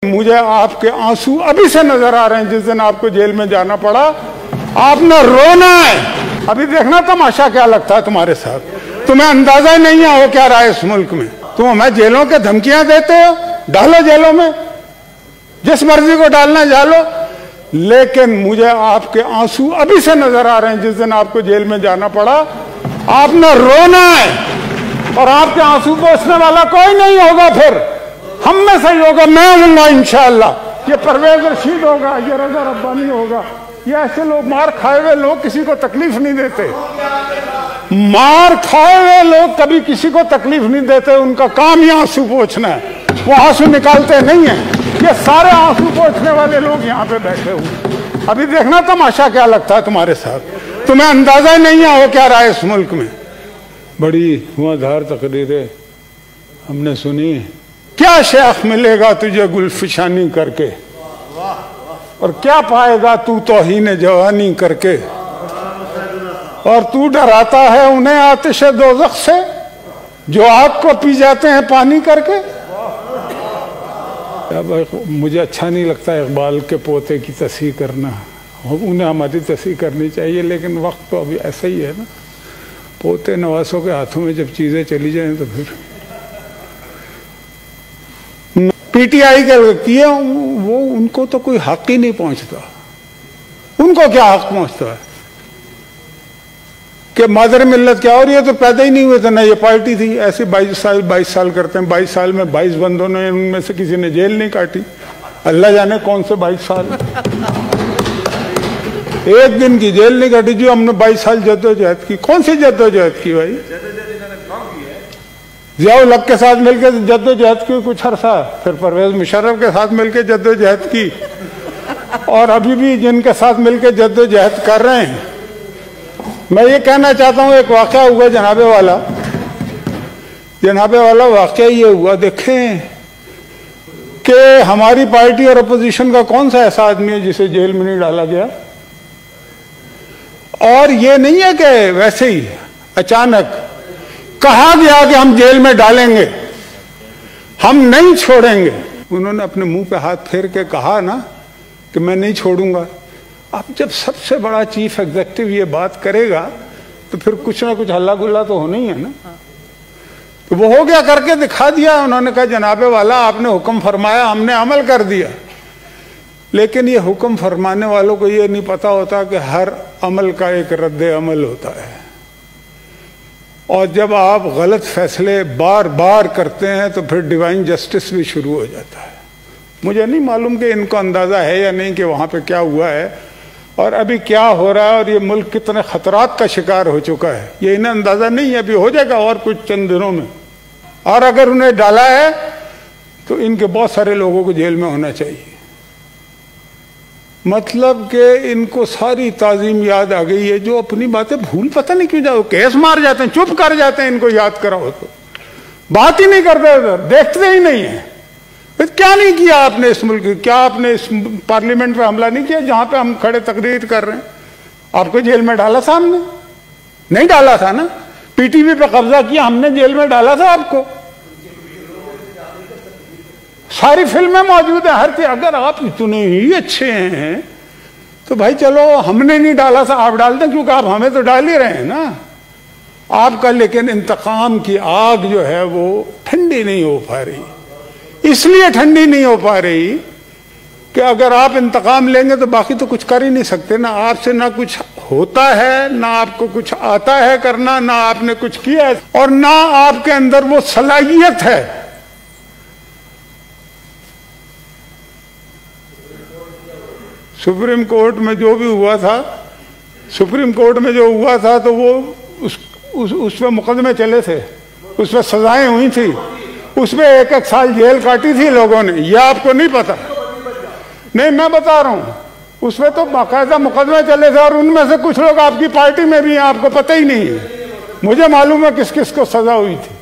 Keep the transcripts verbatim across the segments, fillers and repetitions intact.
मुझे आपके आंसू अभी से नजर आ रहे हैं। जिस दिन आपको जेल में जाना पड़ा, आपने रोना है। अभी देखना तमाशा क्या लगता है तुम्हारे साथ। तुम्हें अंदाजा ही नहीं है हो क्या रहा है इस मुल्क में। तुम हमें जेलों के धमकियां देते हो, डालो जेलों में, जिस मर्जी को डालना डालो, लेकिन मुझे आपके आंसू अभी से नजर आ रहे हैं। जिस दिन आपको जेल में जाना पड़ा, आपने रोना है और आपके आंसू पोंछने वाला कोई नहीं होगा। फिर हम में से ही होगा, मैं हूंगा इंशाअल्लाह। ये परवेज रशीद होगा, ये रजा रब्बानी होगा। ये ऐसे लोग, मार खाए हुए लोग किसी को तकलीफ नहीं देते। मार खाए हुए लोग कभी किसी को तकलीफ नहीं देते। उनका काम ही आंसू पोंछना है, वो आंसू निकालते नहीं है। ये सारे आंसू पोंछने वाले लोग यहाँ पे बैठे हुए। अभी देखना तमाशा क्या लगता है तुम्हारे साथ। तुम्हें अंदाजा ही नहीं है हो क्या रहा है इस मुल्क में। बड़ी हुआधार तकरीरें हमने सुनी। क्या शेख मिलेगा तुझे गुलफिशानी करके, और क्या पाएगा तू तौहीन जवानी करके। और तू डराता है उन्हें आतिश दोज़ख से जो आग को पी जाते हैं पानी करके। अब मुझे अच्छा नहीं लगता इकबाल के पोते की तस्हीह करना, उन्हें हमारी तस्हीह करनी चाहिए, लेकिन वक्त तो अभी ऐसा ही है ना। पोते नवासों के हाथों में जब चीज़ें चली जाएं तो फिर पीटीआई के किए वो, उनको तो कोई हक ही नहीं पहुंचता। उनको क्या हक पहुंचता है कि मादर मिल्लत क्या, और ये तो पैदा ही नहीं हुए थे ना, ये पार्टी थी। ऐसे बाईस साल बाईस साल करते हैं, बाईस साल में बाईस बंदों ने, उनमें से किसी ने जेल नहीं काटी। अल्लाह जाने कौन से बाईस साल, एक दिन की जेल नहीं काटी जी। हमने बाईस साल जद्दोजहद की। कौन सी जद्दोजहद की भाई? जियाउल हक के साथ मिलकर जद्दोजहद की कुछ अरसा, फिर परवेज मुशर्रफ के साथ मिलकर जद्दोजहद की, और अभी भी जिनके साथ मिलकर जद्दोजहद कर रहे हैं। मैं ये कहना चाहता हूँ, एक वाक़या हुआ जनाबे वाला जनाबे वाला वाक़या ये हुआ, देखें कि हमारी पार्टी और अपोजिशन का कौन सा ऐसा आदमी है जिसे जेल में नहीं डाला गया। और ये नहीं है कि वैसे ही अचानक कहा गया कि हम जेल में डालेंगे, हम नहीं छोड़ेंगे। उन्होंने अपने मुंह पे हाथ फेर के कहा ना कि मैं नहीं छोड़ूंगा। अब जब सबसे बड़ा चीफ एग्जीक्यूटिव ये बात करेगा तो फिर कुछ ना कुछ हल्ला गुल्ला तो होना ही है ना। तो वो हो गया, करके दिखा दिया। उन्होंने कहा जनाबे वाला आपने हुक्म फरमाया, हमने अमल कर दिया। लेकिन ये हुक्म फरमाने वालों को ये नहीं पता होता कि हर अमल का एक रद्द अमल होता है, और जब आप गलत फैसले बार बार करते हैं तो फिर डिवाइन जस्टिस भी शुरू हो जाता है। मुझे नहीं मालूम कि इनको अंदाज़ा है या नहीं कि वहाँ पे क्या हुआ है और अभी क्या हो रहा है, और ये मुल्क कितने खतरात का शिकार हो चुका है, ये इन्हें अंदाज़ा नहीं है। अभी हो जाएगा और कुछ चंद दिनों में। और अगर उन्हें डाला है तो इनके बहुत सारे लोगों को जेल में होना चाहिए। मतलब कि इनको सारी ताजीम याद आ गई है, जो अपनी बातें भूल पता नहीं क्यों जाओ, केस मार जाते हैं, चुप कर जाते हैं। इनको याद कराओ तो बात ही नहीं करते, उधर देखते ही नहीं है। फिर क्या नहीं किया आपने इस मुल्क, क्या आपने इस पार्लियामेंट पे हमला नहीं किया जहां पे हम खड़े तकरीर कर रहे हैं? आपको जेल में डाला था हमने? नहीं डाला था ना। पीटीवी पे कब्जा किया हमने, जेल में डाला था आपको। सारी फिल्में मौजूद है, हर चीज। अगर आप इतने ही अच्छे हैं तो भाई चलो, हमने नहीं डाला था, आप डाल दें, क्योंकि आप हमें तो डाल ही रहे हैं ना आपका। लेकिन इंतकाम की आग जो है वो ठंडी नहीं हो पा रही। इसलिए ठंडी नहीं हो पा रही कि अगर आप इंतकाम लेंगे तो बाकी तो कुछ कर ही नहीं सकते ना। आपसे ना कुछ होता है, ना आपको कुछ आता है करना, ना आपने कुछ किया है, और ना आपके अंदर वो सलाहियत है। सुप्रीम कोर्ट में जो भी हुआ था, सुप्रीम कोर्ट में जो हुआ था तो वो उस उस उसमें मुकदमे चले थे, उसमें सजाएं हुई थी, उसमें एक एक साल जेल काटी थी लोगों ने। यह आपको नहीं पता? नहीं, मैं बता रहा हूं, उसमें तो बाकायदा मुकदमे चले थे, और उनमें से कुछ लोग आपकी पार्टी में भी हैं, आपको पता ही नहीं है। मुझे मालूम है किस किस को सजा हुई थी।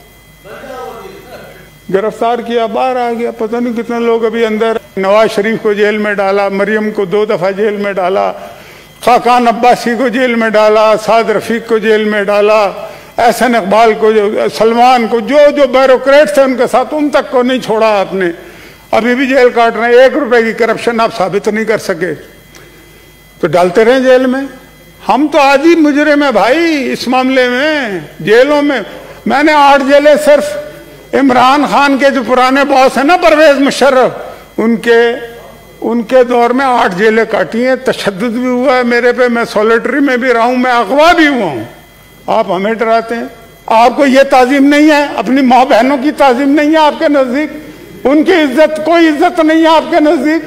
गिरफ्तार किया, बाहर आ गया, पता नहीं कितने लोग अभी अंदर। नवाज शरीफ को जेल में डाला, मरियम को दो दफा जेल में डाला, खाकान अब्बासी को जेल में डाला, साद रफीक को जेल में डाला, एहसन इकबाल को, जो सलमान को, जो जो ब्यूरोक्रेट थे उनके साथ, उन तक को नहीं छोड़ा आपने। अभी भी जेल काट रहे हैं। एक रुपए की करप्शन आप साबित नहीं कर सके तो डालते रहे जेल में। हम तो आज ही मुजरिम है भाई इस मामले में, जेलों में। मैंने आठ जेलें सिर्फ इमरान खान के जो पुराने बॉस है ना परवेज मुशर्रफ, उनके उनके दौर में आठ जेलें काटी हैं। तशद्दुद भी हुआ है मेरे पे, मैं सॉलिटरी में भी रहा हूं, मैं अगवा भी हुआ हूं। आप हमें डराते हैं। आपको ये ताजीम नहीं है, अपनी माँ बहनों की ताजीम नहीं है आपके नजदीक, उनकी इज्जत, कोई इज्जत नहीं है आपके नजदीक।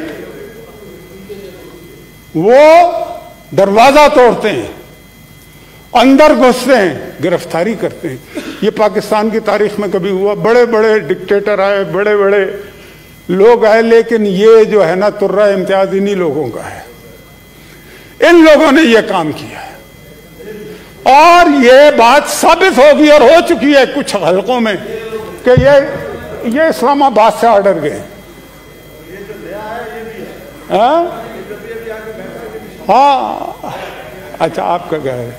वो दरवाजा तोड़ते हैं, अंदर घुसते हैं, गिरफ्तारी करते हैं। ये पाकिस्तान की तारीख में कभी हुआ? बड़े बड़े डिक्टेटर आए, बड़े बड़े लोग आए, लेकिन ये जो है ना तुर्रा इम्तियाज इन्हीं लोगों का है। इन लोगों ने ये काम किया है और ये बात साबित होगी और हो चुकी है कुछ हलकों में कि ये ये इस्लामाबाद से ऑर्डर गए। हाँ हाँ अच्छा आपका क्या है?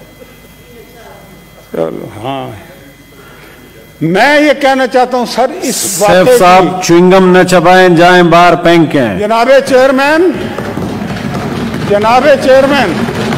चलो हाँ, मैं ये कहना चाहता हूं सर, इस सैफ साहब च्युइंगम न चबाएं, जाएं बाहर फेंकें। जनाबे चेयरमैन, जनाबे चेयरमैन,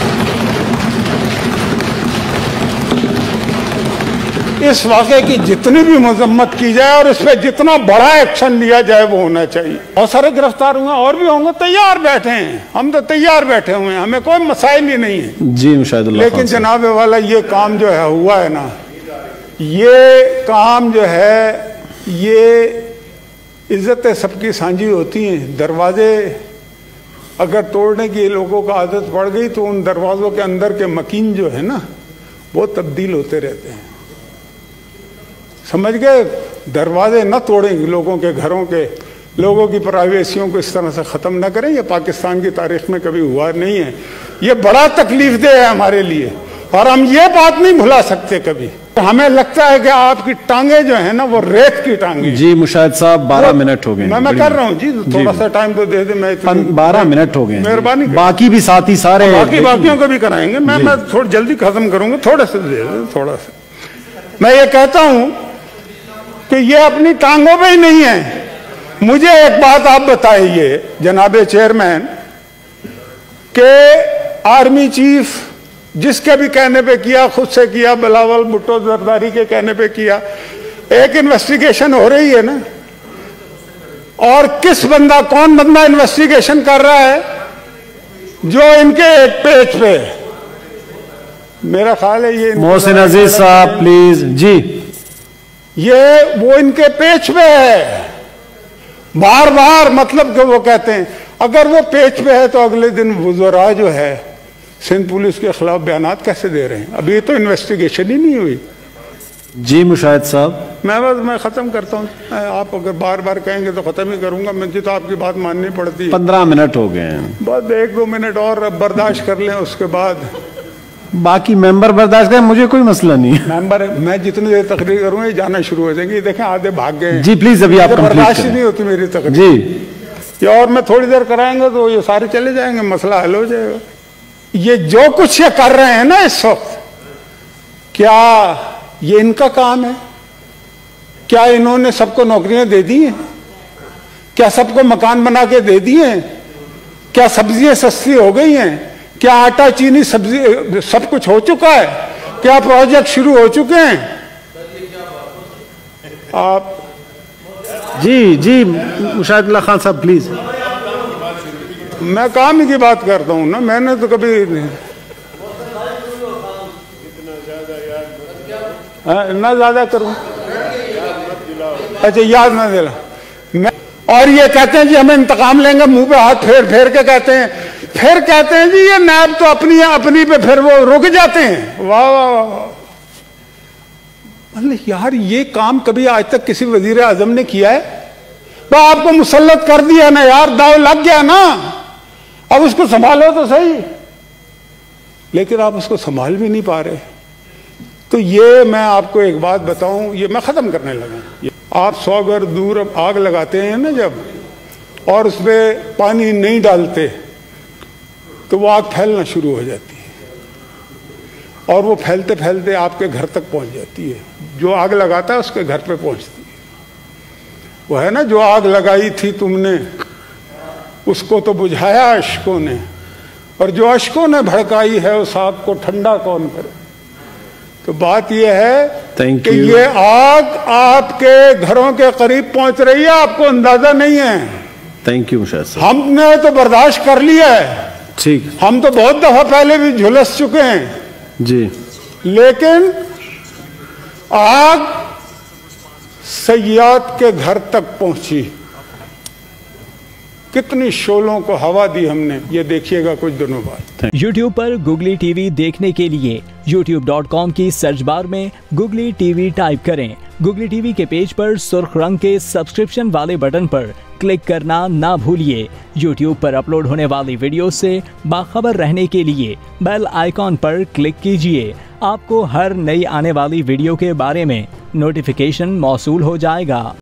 इस वाक़े की जितनी भी मजम्मत की जाए और इस पर जितना बड़ा एक्शन लिया जाए वो होना चाहिए। बहुत सारे गिरफ्तार हुए और भी होंगे, तैयार बैठे हैं, हम तो तैयार बैठे हुए हैं, हमें कोई मसाइल ही नहीं है जी मुशाहिदुल्लाह। लेकिन जनाबे वाला ये काम जो है हुआ है ना, ये काम जो है, ये इज्जतें सबकी साझी होती हैं। दरवाजे अगर तोड़ने की लोगों को आदत पड़ गई तो उन दरवाज़ों के अंदर के मकीन जो है ना वो तब्दील होते रहते हैं, समझ गए? दरवाजे न तोड़ेंगे लोगों के घरों के, लोगों की प्राइवेसियों को इस तरह से ख़त्म न करें। ये पाकिस्तान की तारीख में कभी हुआ नहीं है। ये बड़ा तकलीफ दे है हमारे लिए और हम ये बात नहीं भुला सकते कभी। हमें लगता है कि आपकी टांगे जो है ना वो रेत की टांगे। जी मुशाहिद साहब बारह मिनट हो गए। मैं मैं कर रहा हूँ जी, थोड़ा सा टाइम तो दे दे। मैं बारह मिनट हो गए, मेहरबानी। बाकी भी साथी सारे बाकी बाकियों को भी कराएंगे। मैं मैं थोड़ी जल्दी खत्म करूंगा, थोड़ा सा दे दे, थोड़ा सा। मैं ये कहता हूं कि ये अपनी टांगों पे ही नहीं है। मुझे एक बात आप बताइए जनाबे चेयरमैन, के आर्मी चीफ जिसके भी कहने पे किया, खुद से किया, बिलावल भुट्टो जरदारी के कहने पे किया, एक इन्वेस्टिगेशन हो रही है ना, और किस बंदा, कौन बंदा इन्वेस्टिगेशन कर रहा है? जो इनके एक पेज पे, मेरा ख्याल है ये मोहसिन अजीज साहब प्लीज जी, ये वो इनके पेज पे है बार बार। मतलब कि वो कहते हैं अगर वो पेज पे है तो अगले दिन वुज़रा जो है सिंध पुलिस के खिलाफ बयानात कैसे दे रहे हैं? अभी तो इन्वेस्टिगेशन ही नहीं हुई। जी मुशाहिद साहब, मैं बस मैं ख़त्म करता हूँ। आप अगर बार बार कहेंगे तो ख़त्म ही करूँगा। मुझे तो आपकी बात माननी पड़ती है। पंद्रह मिनट हो गए हैं, बस एक दो मिनट और बर्दाश्त कर लें, उसके बाद बाकी मेंबर बर्दाश्त करें, मुझे कोई मसला नहीं है। मेंबर, मैं जितनी देर तकरीर करूँगा ये जाना शुरू हो जाएंगे। देखें आधे भाग गए। जी प्लीज अभी आप बर्दाश्त ही नहीं होती मेरी तकरीर जी। ये और मैं थोड़ी देर कराएंगे तो ये सारे चले जाएंगे, मसला हल हो जाएगा। ये जो कुछ ये कर रहे हैं ना इस वक्त, क्या ये इनका काम है? क्या इन्होंने सबको नौकरियां दे दी हैं? क्या सबको मकान बना के दे दिए हैं? क्या सब्जियां सस्ती हो गई हैं? क्या आटा चीनी सब्जी सब कुछ हो चुका है? क्या प्रोजेक्ट शुरू हो चुके हैं? आप जी जी मुशाहिदुल्लाह खान साहब प्लीज। मैं काम ही की बात करता हूँ ना, मैंने तो कभी ना ज्यादा करूँ। अच्छा याद ना दिला मैं। और ये कहते हैं जी हम इंतकाम लेंगे, मुंह पे हाथ फेर फेर के कहते हैं, फिर कहते हैं जी ये नायब तो अपनी अपनी पे फिर वो रुक जाते हैं। वाह वाह वाह, मतलब यार ये काम कभी आज तक किसी वजीर आजम ने किया है? तो आपको मुसल्लत कर दिया ना यार, दाव लग गया ना, अब उसको संभालो तो सही। लेकिन आप उसको संभाल भी नहीं पा रहे। तो ये मैं आपको एक बात बताऊं, ये मैं खत्म करने लगा। आप सौ गज दूर आग लगाते हैं ना जब, और उसमें पानी नहीं डालते तो वो आग फैलना शुरू हो जाती है और वो फैलते फैलते आपके घर तक पहुंच जाती है। जो आग लगाता है उसके घर पे पहुंचती है। वो है ना जो आग लगाई थी तुमने, उसको तो बुझाया अश्कों ने, और जो अश्कों ने भड़काई है उस आग को ठंडा कौन करे। तो बात यह है Thank कि you. ये आग आपके घरों के करीब पहुंच रही है, आपको अंदाजा नहीं है। थैंक यू मुशाहिद साहब। हमने तो बर्दाश्त कर लिया है, ठीक। हम तो बहुत दफा पहले भी झुलस चुके हैं, जी। लेकिन आग सय्याद के घर तक पहुंची। कितनी शोलों को हवा दी हमने, ये देखिएगा कुछ दिनों बाद। यूट्यूब पर गुगली टीवी देखने के लिए यूट्यूब डॉट कॉम की सर्च बार में गुगली टीवी टाइप करें। गुगली टीवी के पेज पर सुर्ख रंग के सब्सक्रिप्शन वाले बटन पर क्लिक करना ना भूलिए। यूट्यूब पर अपलोड होने वाली वीडियो से बाखबर रहने के लिए बेल आइकॉन पर क्लिक कीजिए। आपको हर नई आने वाली वीडियो के बारे में नोटिफिकेशन मौसूल हो जाएगा।